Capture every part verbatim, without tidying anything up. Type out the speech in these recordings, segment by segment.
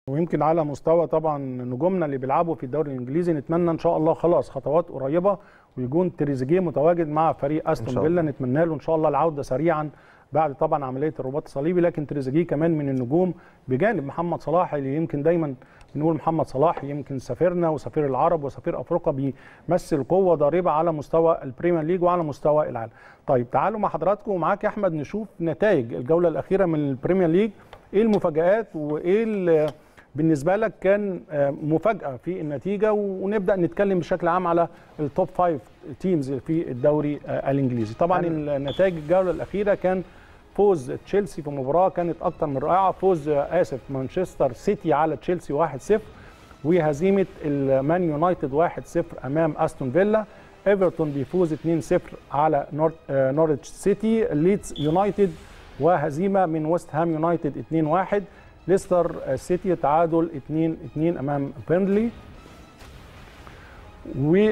ويمكن على مستوى طبعا نجومنا اللي بيلعبوا في الدوري الانجليزي نتمنى ان شاء الله خلاص خطوات قريبه ويكون تريزيجيه متواجد مع فريق استون فيلا. نتمنى له ان شاء الله العوده سريعا بعد طبعا عمليه الرباط الصليبي، لكن تريزيجيه كمان من النجوم بجانب محمد صلاح اللي يمكن دايما بنقول محمد صلاح يمكن سفيرنا وسفير العرب وسفير افريقيا، بيمثل قوه ضاربه على مستوى البريمير ليج وعلى مستوى العالم. طيب تعالوا مع حضراتكم ومعاك يا احمد نشوف نتائج الجوله الاخيره من البريمير ليج، ايه المفاجآت وايه بالنسبه لك كان مفاجاه في النتيجه، ونبدا نتكلم بشكل عام على التوب فايف تيمز في الدوري الانجليزي. طبعا النتائج الجوله الاخيره كان فوز تشيلسي في مباراه كانت اكثر من رائعه، فوز اسف مانشستر سيتي على تشيلسي واحد صفر، وهزيمه المان يونايتد واحد صفر امام استون فيلا. ايفرتون بيفوز اتنين صفر على نورتش سيتي. ليدز يونايتد وهزيمه من ويست هام يونايتد اتنين واحد. ليستر سيتي تعادل اتنين اتنين امام بيرنلي. و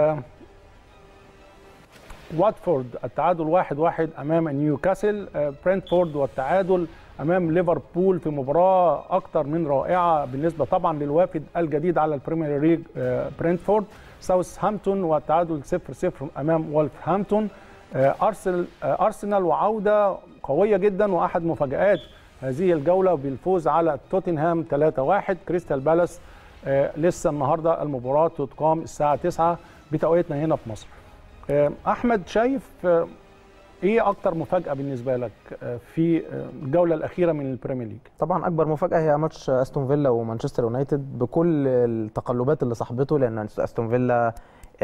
واتفورد التعادل واحد واحد امام نيوكاسل. برنتفورد والتعادل امام ليفربول في مباراه اكثر من رائعه بالنسبه طبعا للوافد الجديد على البريمير ليج برنتفورد. ساوثهامبتون والتعادل صفر صفر امام وولفرهامبتون. ارسنال ارسنال وعوده قويه جدا واحد مفاجآت هذه الجوله بالفوز على توتنهام ثلاثة واحد. كريستال بالاس لسه النهارده المباراه تقام الساعه تسعة بتوقيتنا هنا في مصر. احمد شايف ايه اكتر مفاجاه بالنسبه لك في الجوله الاخيره من البريمير ليج؟ طبعا اكبر مفاجاه هي ماتش استون فيلا ومانشستر يونايتد بكل التقلبات اللي صاحبته، لان استون فيلا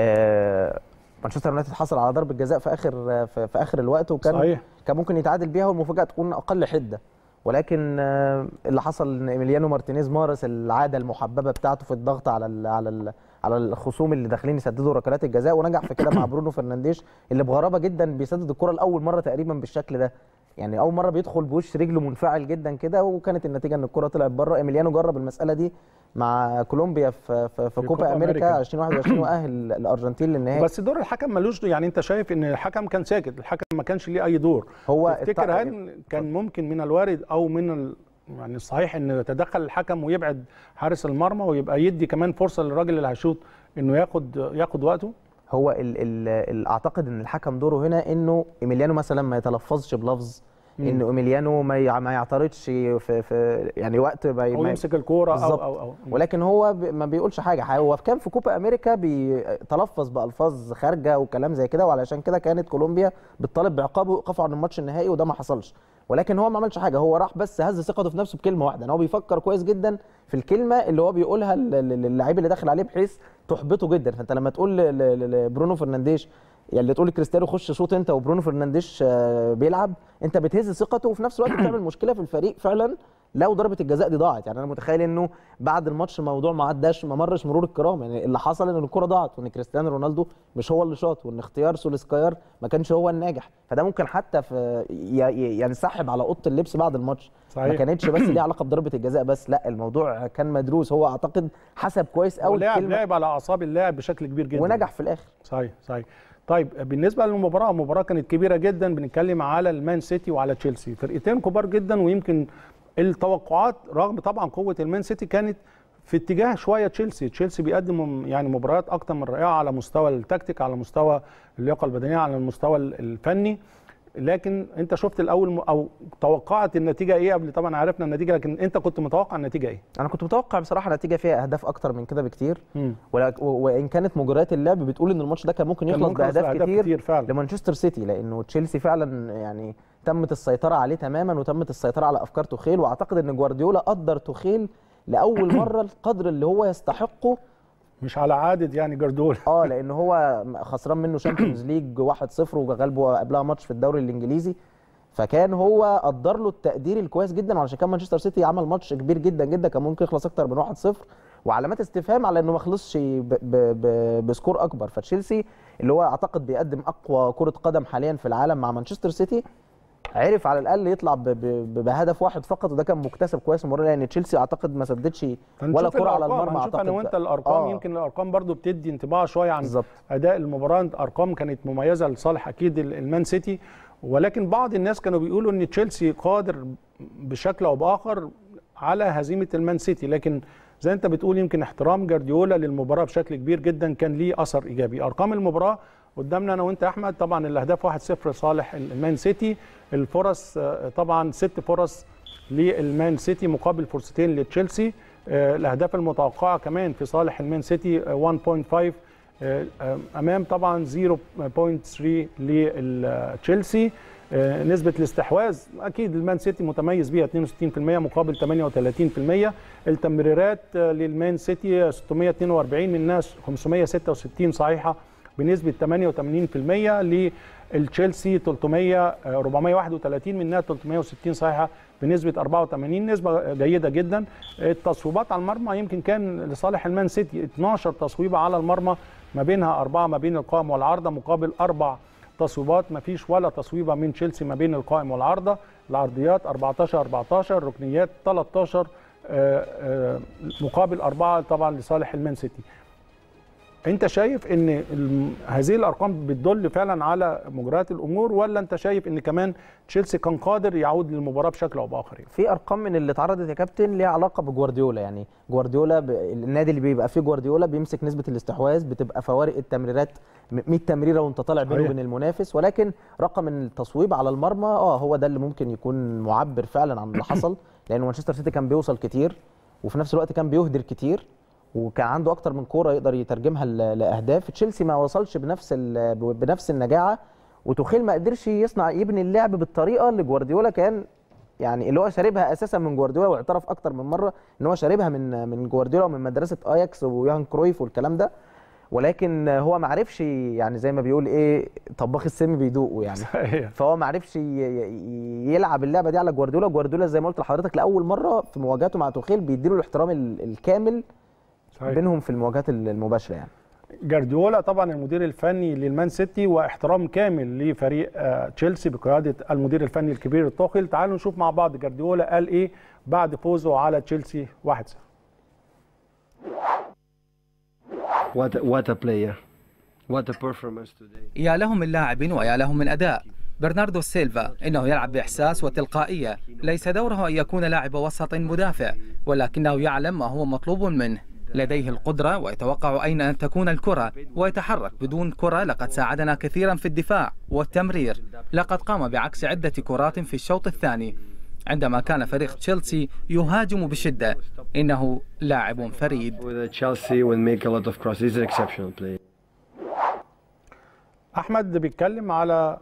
مانشستر يونايتد حصل على ضربه جزاء في اخر في اخر الوقت، وكان صحيح. كان ممكن يتعادل بيها والمفاجاه تكون اقل حده، ولكن اللي حصل ان ايميليانو مارتينيز مارس العاده المحببه بتاعته في الضغط على ال على ال على الخصوم اللي داخلين يسددوا ركلات الجزاء، ونجح في كده مع برونو فرنانديش اللي بغرابه جدا بيسدد الكره لاول مره تقريبا بالشكل ده، يعني اول مره بيدخل بوش رجله منفعل جدا كده، وكانت النتيجه ان الكره طلعت بره. ايميليانو جرب المساله دي مع كولومبيا في في, في كوبا امريكا, أمريكا ألفين وواحد وعشرين واهل الارجنتين للنهائي. بس دور الحكم ملوش، يعني انت شايف ان الحكم كان ساكت، الحكم ما كانش ليه اي دور. هو تفتكر هل كان ممكن من الوارد او من ال... يعني الصحيح ان يتدخل الحكم ويبعد حارس المرمى ويبقى يدي كمان فرصه للراجل اللي هيشوط انه ياخد ياخد وقته؟ هو ال ال ال اعتقد ان الحكم دوره هنا انه ايميليانو مثلا ما يتلفظش بلفظ، انه ايميليانو ما ما يعترضش في, في يعني وقت ما او يمسك الكوره أو, او او ولكن هو ما بيقولش حاجه. هو كان في كوبا امريكا بيتلفظ بالفاظ خارجه وكلام زي كده، وعلشان كده كانت كولومبيا بتطالب بعقابه وايقافه عن الماتش النهائي، وده ما حصلش. ولكن هو ما عملش حاجه، هو راح بس هز ثقته في نفسه بكلمه واحده، ان هو بيفكر كويس جدا في الكلمه اللي هو بيقولها للاعيب اللي داخل عليه بحيث تحبطه جدا. فانت لما تقول لبرونو فرنانديش يعني اللي تقول لكريستيانو خش شوط انت وبرونو فرنانديش بيلعب، انت بتهز ثقته وفي نفس الوقت بتعمل مشكله في الفريق فعلا لو ضربه الجزاء دي ضاعت. يعني انا متخيل انه بعد الماتش الموضوع ما عداش ما مرش مرور الكرام، يعني اللي حصل ان الكره ضاعت وان كريستيانو رونالدو مش هو اللي شاط وان اختيار سوليسكاير ما كانش هو الناجح، فده ممكن حتى في يعني سحب على اوضه اللبس بعد الماتش. صحيح. ما كانتش بس ليها علاقه بضربه الجزاء بس، لا الموضوع كان مدروس. هو اعتقد حسب كويس قوي الكلمه، لعب على اعصاب اللاعب بشكل كبير جدا ونجح في الاخر. صحيح صحيح. طيب بالنسبه للمباراه، المباراه كانت كبيره جدا، بنتكلم على المان سيتي وعلى تشيلسي، فرقتين كبار جدا، ويمكن التوقعات رغم طبعا قوه المان سيتي كانت في اتجاه شويه تشيلسي. تشيلسي بيقدم يعني مباريات اكتر من رائعه على مستوى التكتيك، على مستوى اللياقه البدنيه، على المستوى الفني. لكن انت شفت الاول او توقعت النتيجه ايه قبل؟ طبعا عرفنا النتيجه، لكن انت كنت متوقع النتيجه ايه؟ انا كنت متوقع بصراحه نتيجه فيها اهداف اكتر من كده بكتير، وان كانت مجريات اللعب بتقول ان الماتش ده كان ممكن يخلص باهداف كتير, كتير لمانشستر سيتي، لانه تشيلسي فعلا يعني تمت السيطره عليه تماما وتمت السيطره على افكار توخيل، واعتقد ان جوارديولا قدر توخيل لاول مره القدر اللي هو يستحقه، مش على عادة يعني جوارديولا. اه لان هو خسران منه شامبيونز ليج واحد صفر وغلبه قبلها ماتش في الدوري الانجليزي، فكان هو قدر له التقدير الكويس جدا، وعشان كان مانشستر سيتي عمل ماتش كبير جدا جدا كان ممكن يخلص اكتر من واحد صفر، وعلامات استفهام على انه ما خلصش بسكور اكبر. فتشيلسي اللي هو اعتقد بيقدم اقوى كرة قدم حاليا في العالم مع مانشستر سيتي عرف على الاقل يطلع بهدف واحد فقط، وده كان مكتسب كويس المره، لان تشيلسي اعتقد ما سددش ولا كره على المرمى. اعتقد انا وانت الارقام آه. يمكن الارقام برضو بتدي انطباع شويه عن بالزبط. اداء المباراه، ارقام كانت مميزه لصالح اكيد المان سيتي، ولكن بعض الناس كانوا بيقولوا ان تشيلسي قادر بشكل او باخر على هزيمه المان سيتي، لكن زي انت بتقول يمكن احترام جارديولا للمباراه بشكل كبير جدا كان ليه اثر ايجابي. ارقام المباراه قدامنا انا وانت يا احمد، طبعا الاهداف واحد صفر لصالح المان سيتي، الفرص طبعا ست فرص للمان سيتي مقابل فرصتين لتشيلسي، الاهداف المتوقعه كمان في صالح المان سيتي واحد فاصلة خمسة امام طبعا صفر فاصلة ثلاثة لتشيلسي. نسبه الاستحواذ اكيد المان سيتي متميز بيها اثنين وستين بالمئة مقابل ثمانية وثلاثين بالمئة. التمريرات للمان سيتي ستمئة واثنين وأربعين من الناس خمسمئة وستة وستين صحيحه بنسبه ثمانية وثمانين بالمئة، للتشيلسي ثلاثمئة أربعمئة وواحد وثلاثين من الناس ثلاثمئة وستين صحيحه بنسبه أربعة وثمانين، نسبه جيده جدا. التصويبات على المرمى يمكن كان لصالح المان سيتي اثناشر تصويبه على المرمى، ما بينها اربعه ما بين القائم والعارضه مقابل اربع تصويبات ما فيش ولا تصويبه من تشيلسي ما بين القائم والعارضه. العرضيات أربعتاشر أربعتاشر، ركنيات ثلاثة عشر مقابل أربعة طبعا لصالح المان سيتي. انت شايف ان هذه الارقام بتدل فعلا على مجريات الامور، ولا انت شايف ان كمان تشيلسي كان قادر يعود للمباراه بشكل او باخر؟ يعني في ارقام من اللي اتعرضت يا كابتن ليها علاقه بجوارديولا، يعني جوارديولا ب... النادي اللي بيبقى فيه جوارديولا بيمسك نسبه الاستحواذ، بتبقى فوارق التمريرات مئة تمريره وانت طالع بينه وبين المنافس، ولكن رقم التصويب على المرمى اه هو ده اللي ممكن يكون معبر فعلا عن اللي حصل، لان مانشستر سيتي كان بيوصل كتير وفي نفس الوقت كان بيهدر كتير وكان عنده اكتر من كوره يقدر يترجمها لاهداف. تشيلسي ما وصلش بنفس بنفس النجاعه، وتوخيل ما قدرش يصنع يبني اللعب بالطريقه اللي جوارديولا كان يعني اللي هو شاربها اساسا من جوارديولا، واعترف اكتر من مره ان هو شاربها من من جوارديولا ومن مدرسه اياكس ويوهان كرويف والكلام ده، ولكن هو ما عرفش يعني زي ما بيقول ايه طباخ السم بيدوقه يعني. فهو ما عرفش يلعب اللعبه دي على جوارديولا. جوارديولا زي ما قلت لحضرتك لاول مره في مواجهاته مع توخيل بيديله الاحترام الكامل صحيح بينهم في المواجهات المباشره. يعني جارديولا طبعا المدير الفني للمان سيتي واحترام كامل لفريق تشيلسي بقياده المدير الفني الكبير توخيل. تعالوا نشوف مع بعض جارديولا قال ايه بعد فوزه على تشيلسي واحد صفر. What a, what a player. What a performance today. يا له من لاعب ويا له من أداء. برناردو سيلفا إنه يلعب بإحساس وتلقائية، ليس دوره أن يكون لاعب وسط مدافع، ولكنه يعلم ما هو مطلوب منه، لديه القدرة ويتوقع أين أن تكون الكرة ويتحرك بدون كرة. لقد ساعدنا كثيرا في الدفاع والتمرير، لقد قام بعكس عدة كرات في الشوط الثاني عندما كان فريق تشيلسي يهاجم بشدة. إنه لاعب فريد. أحمد بيتكلم على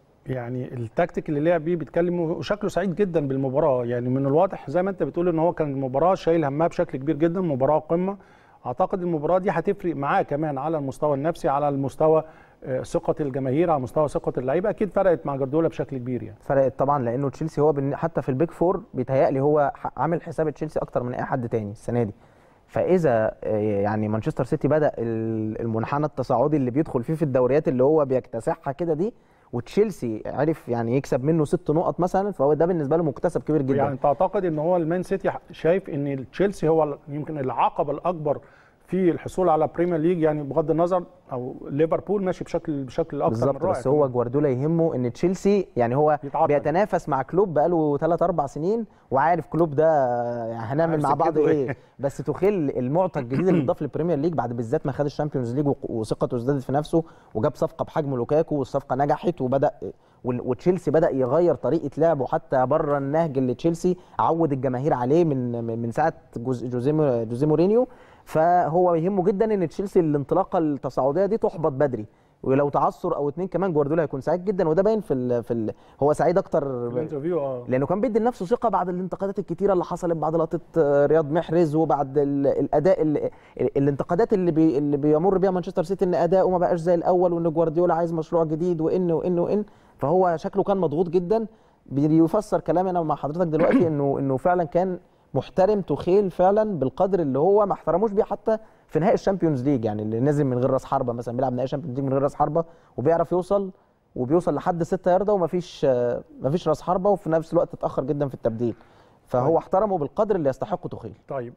يعني التكتيك اللي لعب بيه، بيتكلم وشكله سعيد جدا بالمباراة. يعني من الواضح زي ما انت بتقول ان هو كان المباراة شايل همها بشكل كبير جدا، مباراة قمة. اعتقد المباراة دي هتفرق معاه كمان على المستوى النفسي، على المستوى ثقة الجماهير، على مستوى ثقة اللعيبة. اكيد فرقت مع جارديولا بشكل كبير. يعني فرقت طبعا، لانه تشيلسي هو حتى في البيج فور بيتهيألي هو عامل حساب تشيلسي اكتر من اي حد تاني السنة دي. فاذا يعني مانشستر سيتي بدأ المنحنى التصاعدي اللي بيدخل فيه في الدوريات اللي هو بيكتسحها كده دي، وتشيلسي عرف يعني يكسب منه ست نقط مثلا، فهو ده بالنسبه له مكتسب كبير جدا. يعني تعتقد ان هو المان سيتي شايف ان تشيلسي هو يمكن العقبه الاكبر في الحصول على بريمير ليج، يعني بغض النظر او ليفربول ماشي بشكل بشكل اكثر من رائع. بس هو جوارديولا يهمه ان تشيلسي يعني هو بيتنافس مع كلوب بقاله ثلاث اربع سنين، وعارف كلوب ده يعني هنعمل مع بعض ايه. بس توخيل المعطى الجديد اللي اتضاف للبريمير ليج بعد بالذات ما خد الشامبيونز ليج وثقته ازدادت في نفسه، وجاب صفقه بحجم لوكاكو والصفقه نجحت، وبدا وتشيلسي بدا يغير طريقه لعبه حتى بره النهج اللي تشيلسي عود الجماهير عليه من من ساعه جوزيه جوزيه مورينيو. فهو يهمه جدا ان تشيلسي الانطلاقه التصاعديه دي تحبط بدري، ولو تعثر او اتنين كمان جوارديولا هيكون سعيد جدا. وده باين في ال في ال هو سعيد اكتر الانترفيو لانه كان بيدي لنفسه ثقه بعد الانتقادات الكتيره اللي حصلت بعد لقطه رياض محرز، وبعد الاداء اللي الانتقادات اللي بي اللي بيمر بيها مانشستر سيتي ان اداؤه ما بقاش زي الاول، وان جوارديولا عايز مشروع جديد وان وان وان فهو شكله كان مضغوط جدا. بيفسر كلامي انا مع حضرتك دلوقتي انه انه فعلا كان محترم توخيل فعلا بالقدر اللي هو ما احترموش بيه حتى في نهائي الشامبيونز ليج، يعني اللي نازل من غير راس حربه مثلا، بيلعب نهائي الشامبيونز ليج من غير راس حربه وبيعرف يوصل وبيوصل لحد ستة ياردة ومفيش مفيش راس حربه، وفي نفس الوقت اتاخر جدا في التبديل. فهو طيب. احترمه بالقدر اللي يستحقه توخيل. طيب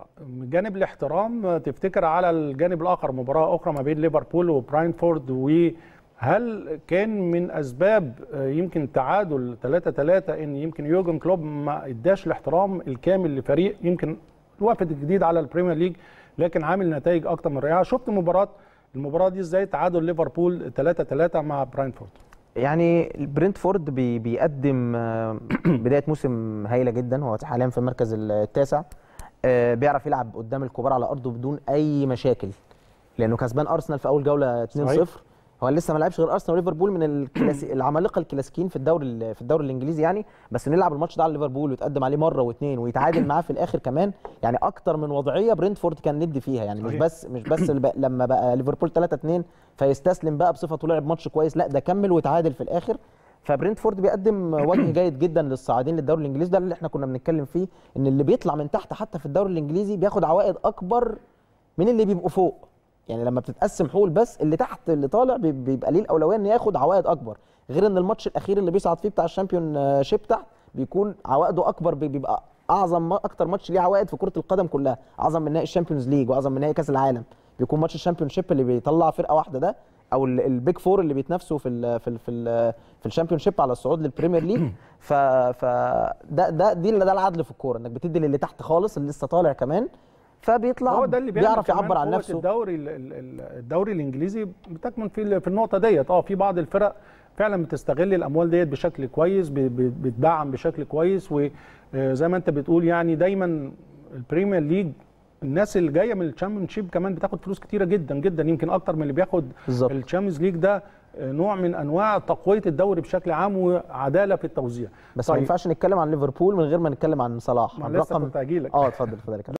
من جانب الاحترام تفتكر على الجانب الاخر مباراه اخرى ما بين ليفربول وبراينفورد هل كان من اسباب يمكن تعادل ثلاثة ثلاثة ان يمكن يورجن كلوب ما اداش الاحترام الكامل لفريق يمكن وافد جديد على البريمير ليج لكن عامل نتائج اكتر من رائعه؟ شفت مباراه المباراه دي ازاي؟ تعادل ليفربول ثلاثة ثلاثة مع براينفورد. يعني برينتفورد بي بيقدم بدايه موسم هايله جدا، هو حاليا في المركز التاسع، بيعرف يلعب قدام الكبار على ارضه بدون اي مشاكل لانه كسبان ارسنال في اول جوله اتنين صفر. هو لسه ما لعبش غير ارسنال وليفربول من الكلاسي العمالقه الكلاسيكيين في الدوري في الدوري الانجليزي يعني، بس انه يلعب الماتش ده على ليفربول ويتقدم عليه مره واثنين ويتعادل معاه في الاخر كمان، يعني اكتر من وضعيه برينتفورد كان ندي فيها يعني. مش بس مش بس لما بقى ليفربول ثلاثة اثنين فيستسلم بقى بصفته لعب ماتش كويس، لا ده كمل وتعادل في الاخر. فبرينتفورد بيقدم وجه جيد جدا للصاعدين للدوري الانجليزي، ده اللي احنا كنا بنتكلم فيه، ان اللي بيطلع من تحت حتى في الدوري الانجليزي بياخد عوائد اكبر من اللي بيبقوا فوق. يعني لما بتتقسم حول بس اللي تحت اللي طالع بيبقى ليه الاولويه انه ياخد عوائد اكبر، غير ان الماتش الاخير اللي بيصعد فيه بتاع الشامبيون شيب تحت بيكون عوائده اكبر، بيبقى اعظم اكتر ماتش ليه عوائد في كره القدم كلها، اعظم من نهائي الشامبيونز ليج واعظم من نهائي كاس العالم. بيكون ماتش الشامبيون شيب اللي بيطلع فرقه واحده ده، او البيج فور اللي بيتنافسوا في ال في ال في ال في الشامبيون شيب على الصعود للبريمير ليج. ف ف ده ده دي ده العدل في الكوره، انك بتدي للي تحت خالص اللي لسه طالع كمان، فبيطلع هو ده اللي بيعرف يعبر عن نفسه. الدوري الدوري الانجليزي بتكمن في في النقطه ديت. اه في بعض الفرق فعلا بتستغل الاموال ديت بشكل كويس، بتدعم بشكل كويس، وزي ما انت بتقول يعني دايما البريمير ليج الناس اللي جايه من الشامبيون شيب كمان بتاخد فلوس كتيره جدا جدا، يمكن اكتر من اللي بياخد الشامبيونز ليج. ده نوع من انواع تقويه الدوري بشكل عام وعداله في التوزيع. بس طيب. ما ينفعش نتكلم عن ليفربول من غير ما نتكلم عن صلاح. الرقم كنت هجيلك. اه اتفضل اتفضل.